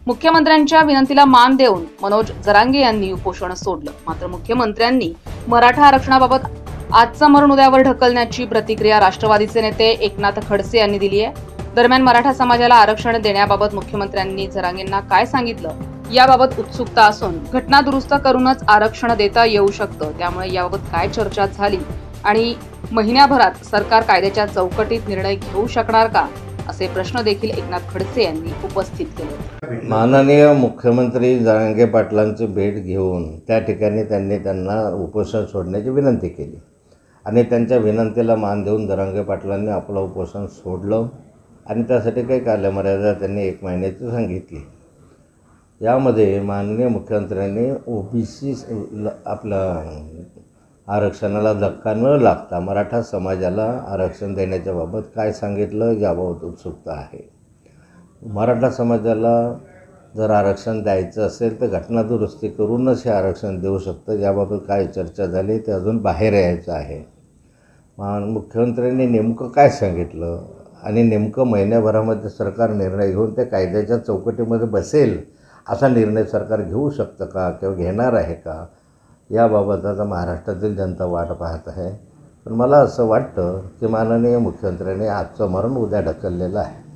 मुख्यमंत्र्यांच्या विनंतीला मान देऊन मनोज जरांगे यांनी उपोषण सोडलं। मात्र मुख्यमंत्र्यांनी मराठा आरक्षणाबाबत आजचं मरण उद्यावर ढकलण्याची प्रतिक्रिया राष्ट्रवादीचे नेते एकनाथ खडसे यांनी दिली आहे। दरम्यान मराठा समाजाला आरक्षण देण्याबाबत मुख्यमंत्र्यांनी जरांगेंना काय सांगितलं याबाबत उत्सुकता असून घटना दुरुस्त करूनच आरक्षण देता येऊ शकतं, त्यामुळे याबाबत काय चर्चा झाली आणि महिन्याभरात सरकार कायद्याच्या चौकटीत निर्णय घेऊ शकणार का, असे प्रश्न देखील एकनाथ खडसे यांनी उपस्थित केले। माननीय मुख्यमंत्री जरांगे पाटलांची भेट घेऊन त्या ठिकाणी त्यांना उपोषण सोडण्याची विनंती केली आणि त्यांच्या विनंतीला मान देऊन जरांगे पाटलांनी आपलं उपोषण सोडलं आणि त्यासाठी काही कालमर्यादा त्यांनी 1 महिन्याची सांगितली। यामध्ये माननीय मुख्यमंत्र्यांनी ओबीसी आपलं आरक्षणाला धक्का न लागता मराठा समाजाला आरक्षण देण्याच्या बाबत काय सांगितलं याबाबत उत्सुकता आहे। मराठा समाजाला जर आरक्षण द्यायचं असेल तर घटना दुरुस्ती करूनच हे आरक्षण देऊ शकतं, याबाबत काय चर्चा झाली ते अजून बाहेर यायचं आहे। मुख्यमंत्र्यांनी नेमकं काय सांगितलं आणि नेमकं महिन्याभरामध्ये सरकार निर्णय घेऊन त्या कायद्याच्या चौकटीमध्ये बसेल असा निर्णय सरकार घेऊ शकतं का किंवा घेणार आहे का, याबाबत आता महाराष्ट्रातील जनता वाट पाहत आहे। पण मला असं वाटतं की माननीय मुख्यमंत्र्यांनी आजचं मरण उद्या ढकललेलं आहे।